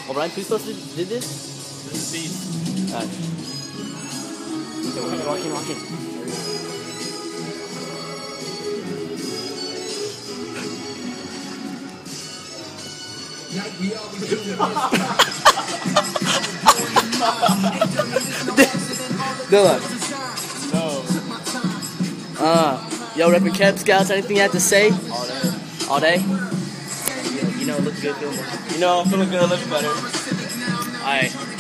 O'Brien, who's supposed to did this? This is Steve. Alright. Okay, walk in. Dylan. No. Yo, repping Keb Scouts, anything you have to say? All day. All day? You know, look good, feeling You know, I'm feeling good, living better. Alright.